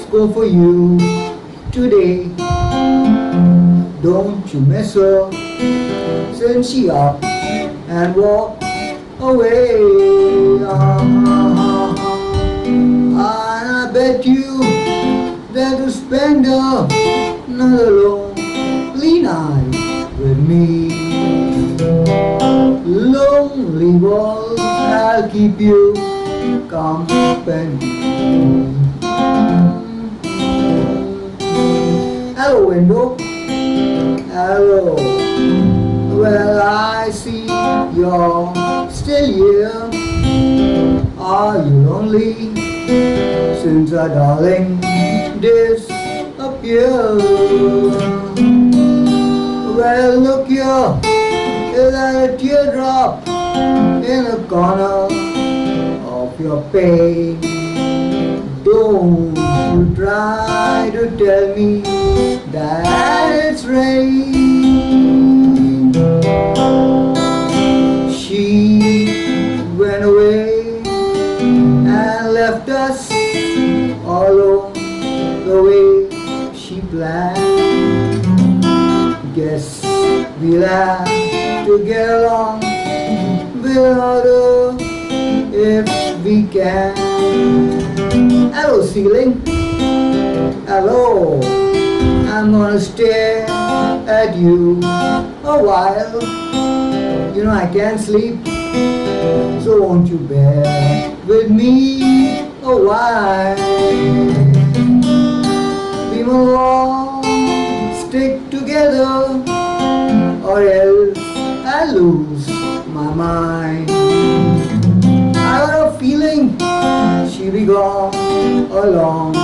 go for you today. Don't you miss her since she up and walked away. I bet you that to spend another lonely night with me. Lonely walls, I'll keep you company. Hello window, hello. Well, I see you're still here. Are you lonely since our darling disappeared? Well, look here, is that a teardrop in a corner of your pain? Don't you try to tell me that it's rain. She went away and left us all alone the way she planned. Guess we'll have to get along without her if we can. Hello ceiling, hello. I'm gonna stare at you a while. You know I can't sleep, so won't you bear with me a while? We will all stick together, or else I'll lose my mind. I got a feeling she'll be gone a long